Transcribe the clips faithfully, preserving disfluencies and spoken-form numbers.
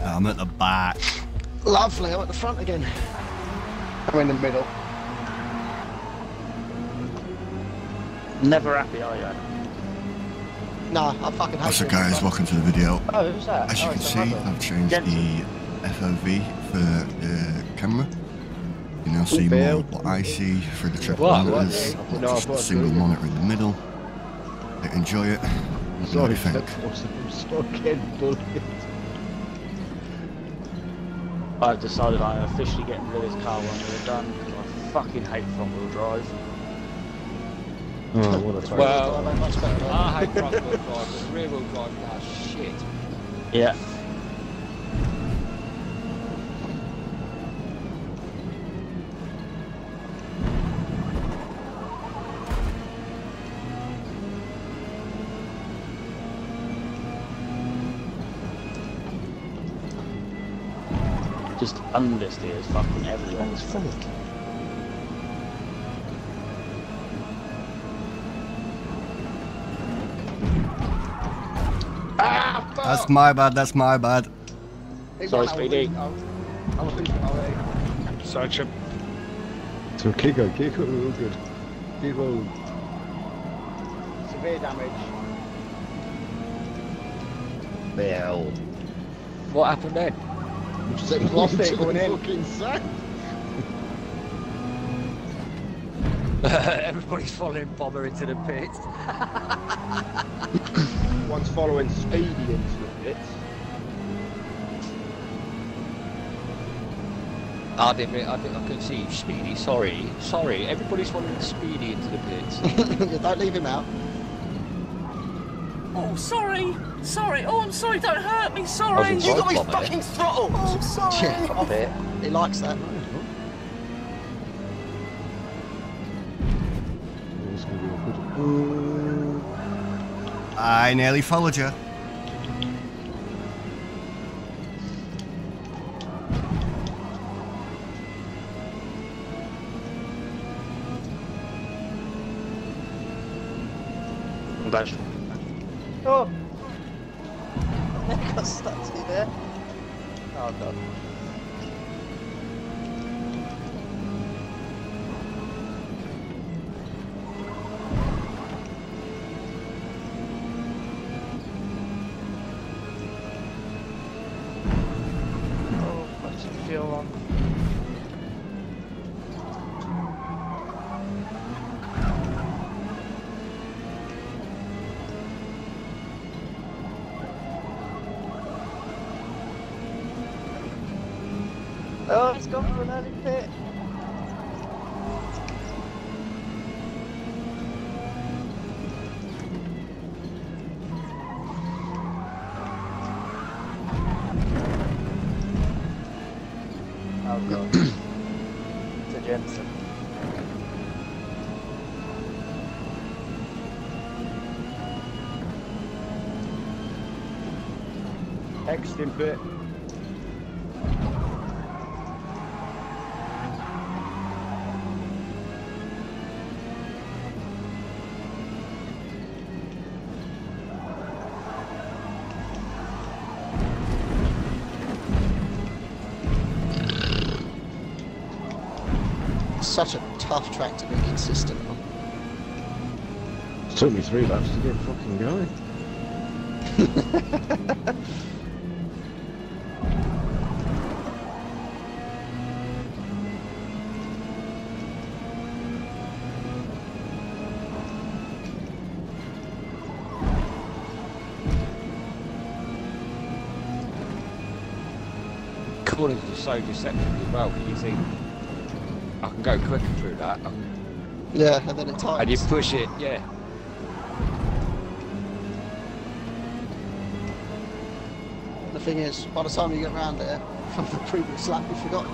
I'm at the back. Lovely, I'm at the front again. I'm in the middle. Never happy, are you? No, I fucking hate What's up it. guys, welcome to the video. Oh, who's that? As you oh, can it's see, another. I've changed Jensen. the F O V for the camera. You now see more of what I see for the triple What? monitors, What? not just a single monitor in the middle. Enjoy it. What do you think? I'm stuck bullet. I've decided I'm officially getting rid of this car when we're done because I fucking hate front wheel drive. Oh, what a Well, I much better. I hate front wheel drive, but rear wheel drive are shit. Yeah. Just understeers fucking everywhere. It's full. Ah, fuck! That's my bad, that's my bad. Sorry, Speedy. I'm losing already. Such a So Kiko, Kiko, all good. Kiko. Severe damage. Bell. what happened then? So he's lost it going in. Fucking sack. Everybody's following Bomber into the pits. One's following Speedy into the pits. I didn't. re- I didn't. I couldn't see you, Speedy. Sorry. Sorry. Everybody's following Speedy into the pits. Don't leave him out. Oh, sorry. Sorry. Oh, I'm sorry. Don't hurt me. I Sorry. was You got me Bomber. fucking throttled! Oh, sorry! Stop it. He likes that. It's gonna be awkward. I nearly followed you. That's Oh! I got stuck to you there. Oh, God. Oh, what does it feel on? Oh, it's gone for an early pit. Oh god. To Jensen. Next in pit. Such a tough track to be consistent on. It took me three laps to get fucking going. Corners are so deceptive as well. Can you see? I can go quicker through that. I can- Yeah, and then it tightens. And you push it, yeah. The thing is, by the time you get round there, from the previous lap, you forgot.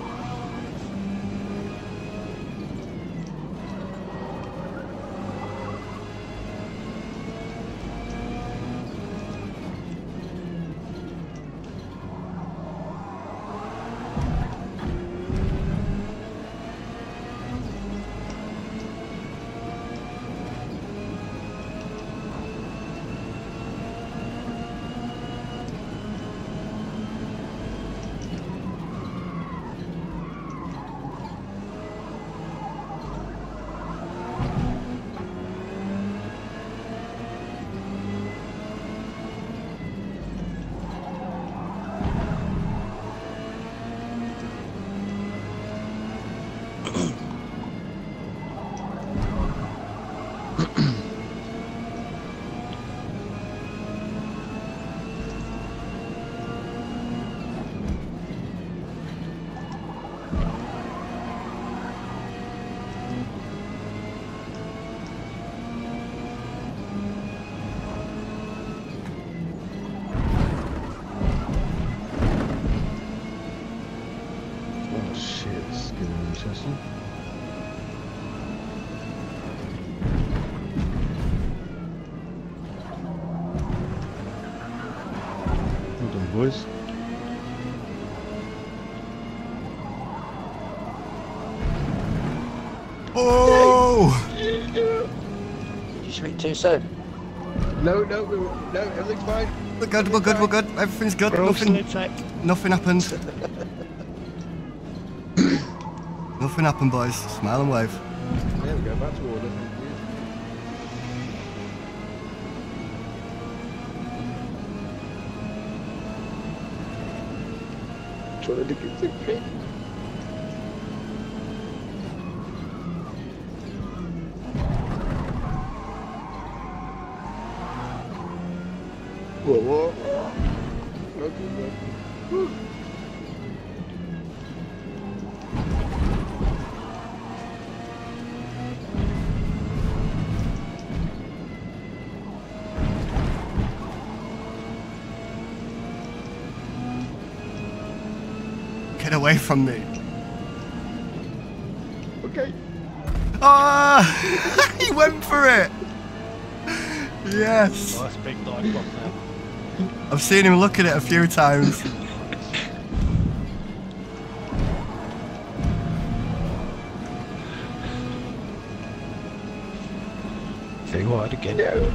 good in this session. Well done, boys. Oh! Did you speak too soon? No, no, no, no, everything's fine. We're good, we're good, we're good. Everything's good. Nothing, nothing happened. Nothing happened, boys. Smile and wave. There we go, back to order. Trying to get the pin. Whoa, whoa, whoa. Okay, whoa. Get away from me. Okay. Ah! He went for it! Yes! Nice big dive bomb there. I've seen him look at it a few times. Very wide again. No.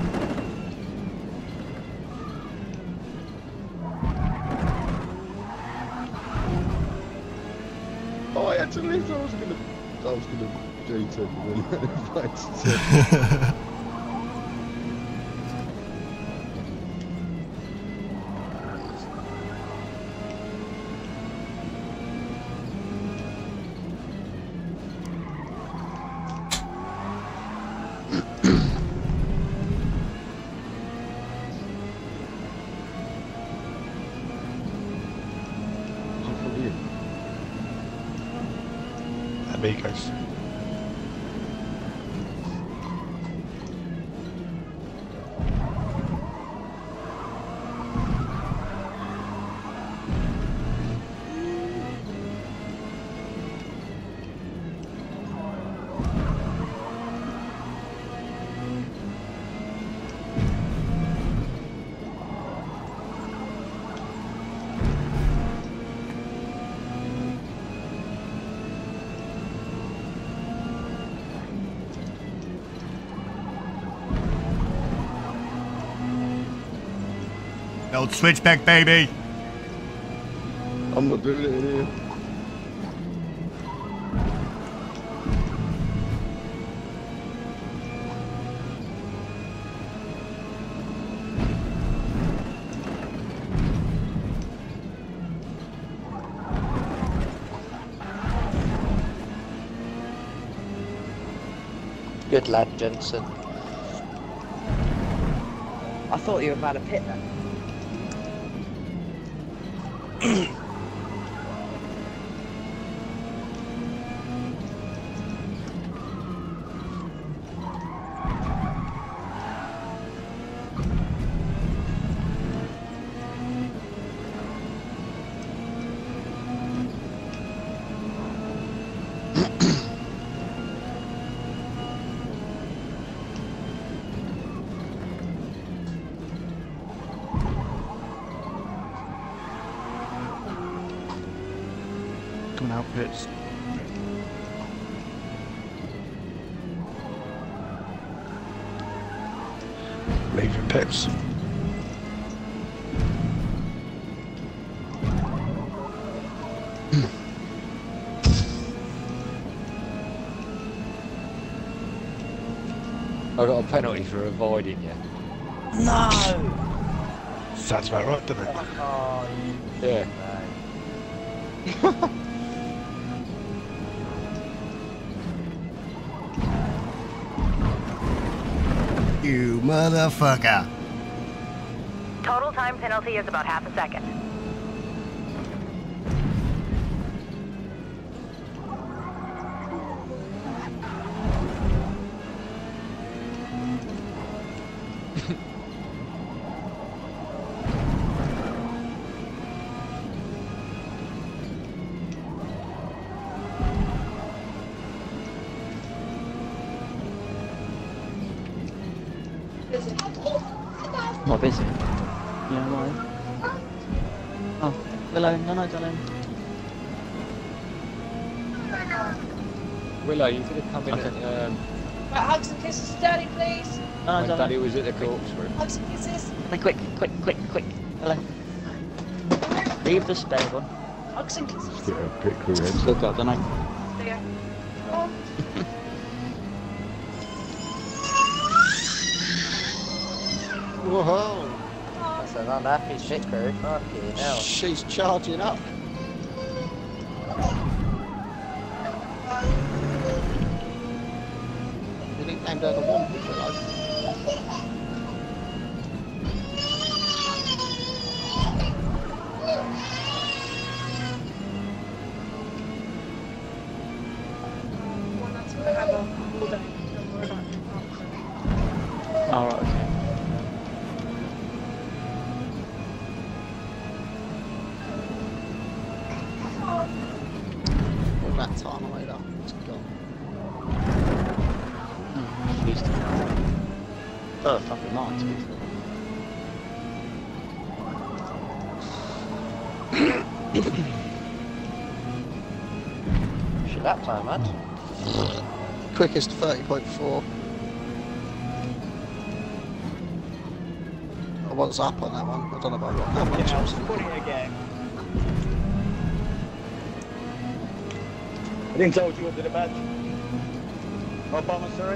Oh, I had to lift. I was gonna, I was gonna do something. Amigos. Old switchback, baby. I'm not doing it in here. Good lad, Jensen. I thought you were about to pit then. Coming out pits. Leaving pits. I got a penalty for avoiding you. No! Sounds about right, doesn't it? Oh, Yeah. You motherfucker. Total time penalty is about half a second. busy. Yeah, why? Oh, Willow, no, no, darling. Willow, you could have come in Okay. at, um, Right, hugs and kisses to Daddy, please. No, when no, Daddy darling. was at the corkscrew. Hugs and kisses. Quick, quick, quick, quick, quick. Hello. Leave the spare one. Hugs and kisses. Get a pit crew heads. Look up, don't I? There. Oh. Whoa! That's an unhappy shit crew. Fucking hell. She's charging up. You didn't name down the one picture though. That's what I have on all day. Don't worry about it. Alright, okay. All that time away though. It's gone. Mm, used to Oh, fucking mine, to be fair. Shit, that time, man. Quickest thirty point four. I was up on that one. I don't know about what. How much I was. I didn't tell you what did a match. Obama, sorry.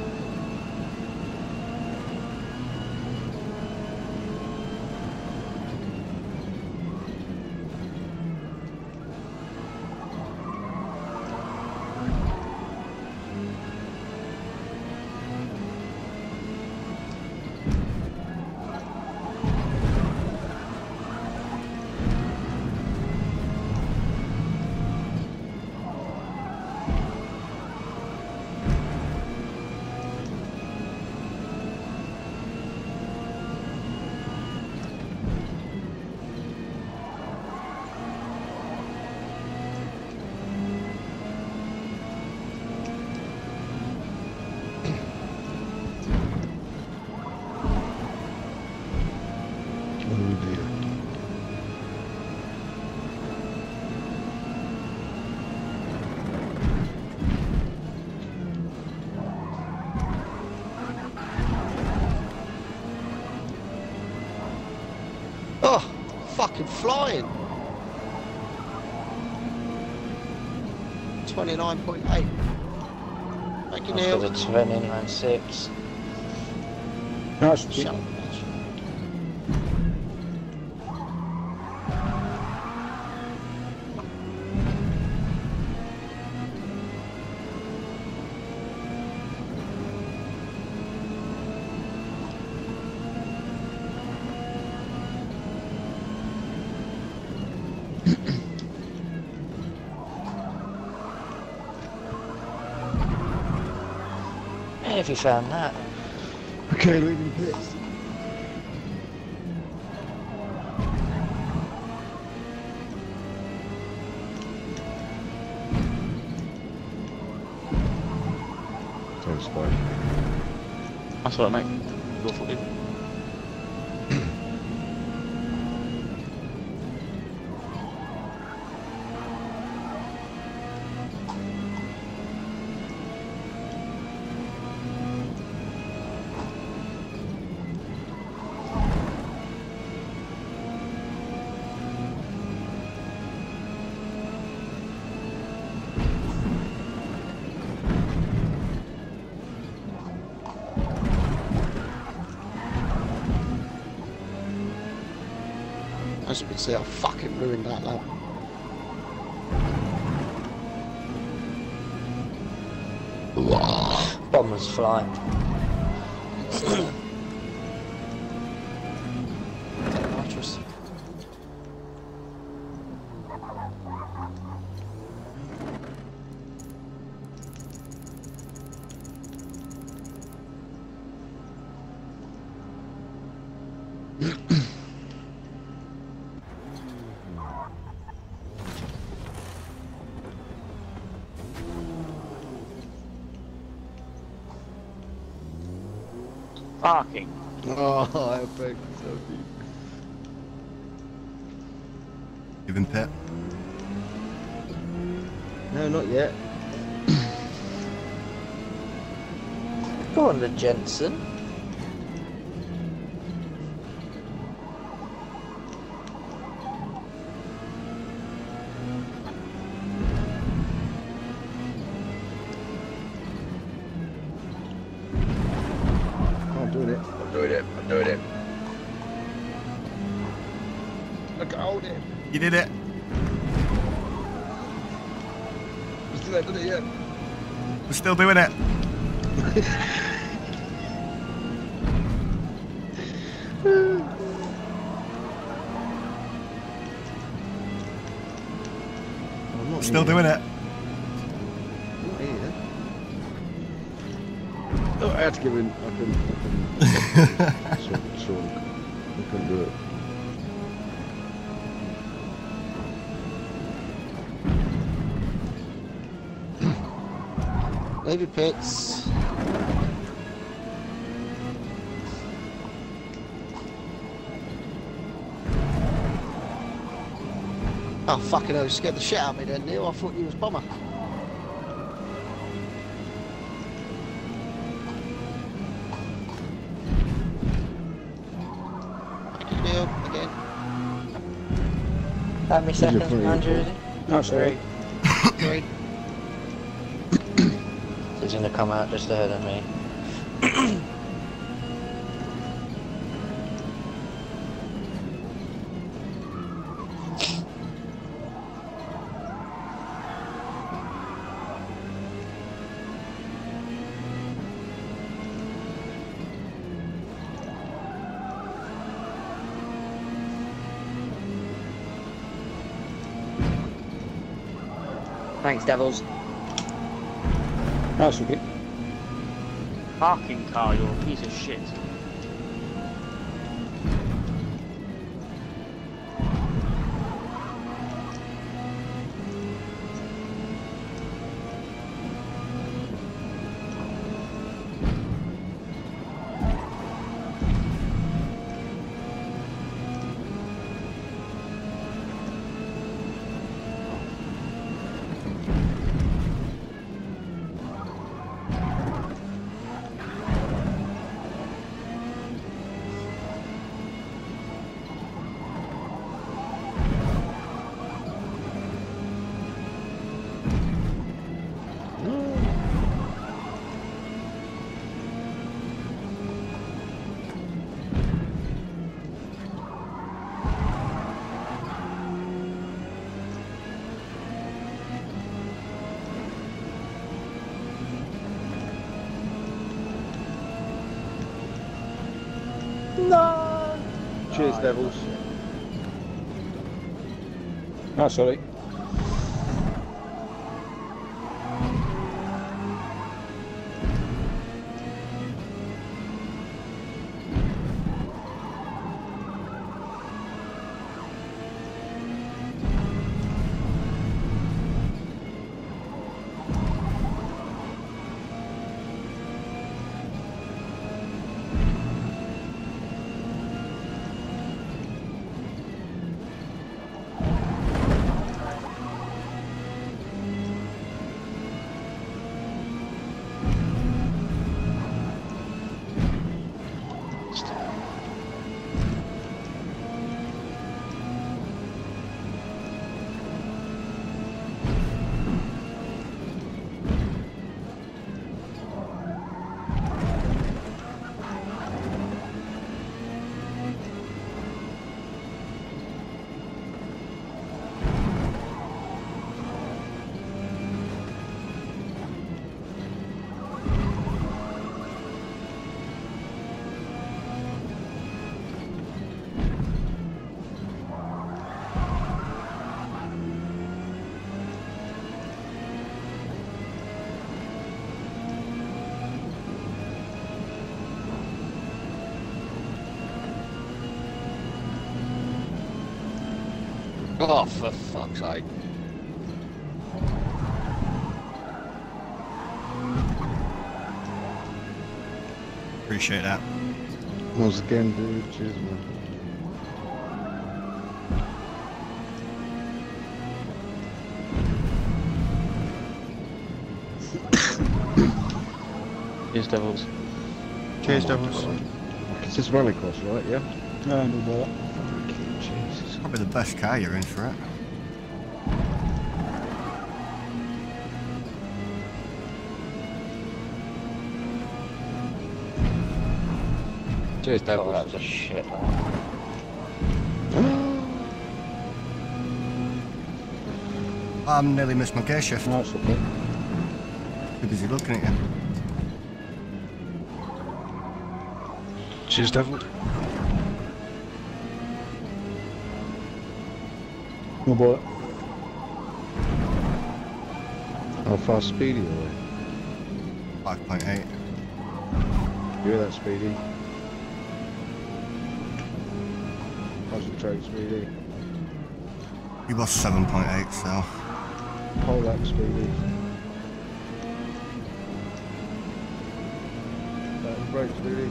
Oh, fucking flying. twenty-nine point eight. Thank you, Neil. That's for the twenty-nine six. Nice. Shut up, bitch. Hey, have you found that? Okay, leaving pits. Ten spike. That's what I make. Go for it. As you can see, I fucking ruined that lap. Bombers flying. Nitrous. Fucking Oh, I beg so deep. Give him pit. No, not yet. Go on, the Jensen. I'm doing it. I'm doing it. I'm doing it. Look, hold it. You did it. I'm still not done it yet. We're still doing it. I'm not Still here. doing it. I'm not here. Oh, I had to give in. I couldn't. I couldn't. Sorry, sorry. I couldn't do it. Maybe pits. Oh, fucking hell, you scared the shit out of me then, Neil. I thought you was bomber. Neil, again. How many seconds behind you, is he? Oh, sorry. Great. He's gonna come out just ahead of me. Thanks, Devils. That's okay. Parking car, you're a piece of shit. No! Cheers, Devils. Oh, sorry. Oh, for fuck's sake. Appreciate that. Once again, dude. Cheers, man. Cheers, Devils. Cheers, Devils. It's just rallycross, right? Yeah. No, no more. Jesus. Probably the best car you're in for it. Cheers, Oh, Devils. that was a shit. I nearly missed my gear shift. No, it's okay. Too busy looking at you. Cheers, Devil. No boy. How fast Speedy away? five point eight. You hear that, Speedy? Concentrate, Speedy. He was seven point eight, so. Hold that, Speedy. That's brake, Speedy.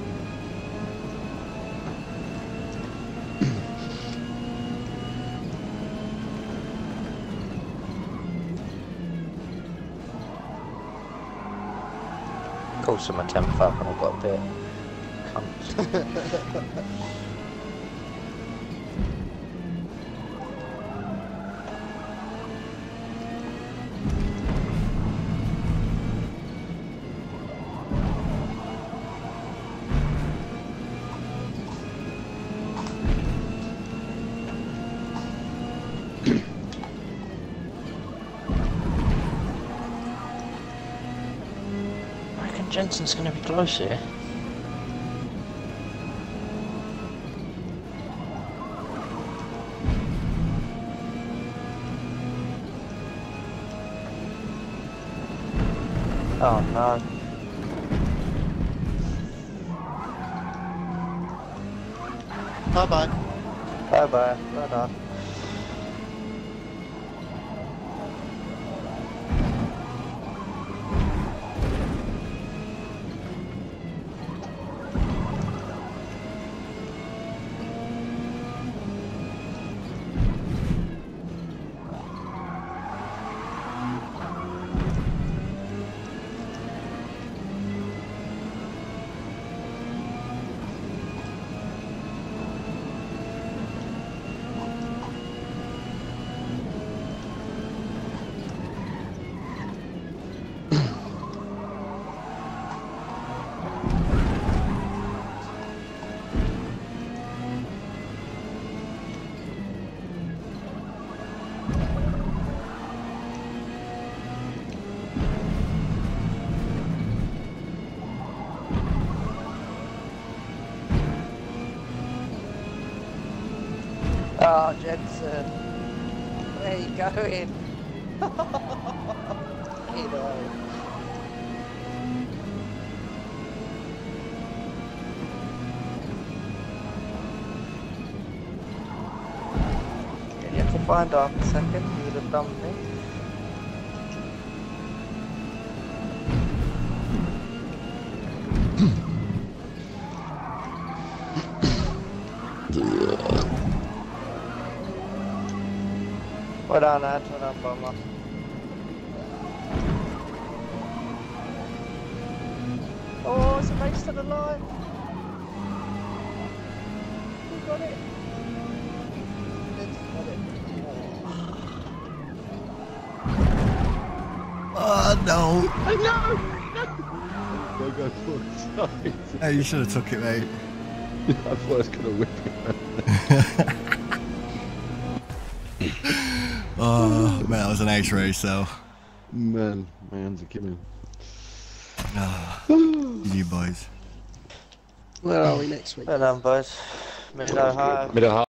Of course, I'm a temp fuck and I've got a bit. Cunts. Jensen's going to be close here. Oh no. Bye bye. Bye bye. Bye bye. Oh, Jensen. Where are you going? You know. You have to find out a second, you would have done me. Well done, lad. Well done, Bomber. Oh, it's a race to the line. Who got it? It's got it. Oh no! I know! No! Go, go, sorry. Hey, you should have took it, mate. I thought I was going to whip it. Oh, man, that was an ace race, though. Man, my hands are killing. Oh, you boys. Where are we next week? Well done, boys. Mid Ohio. Mid Ohio.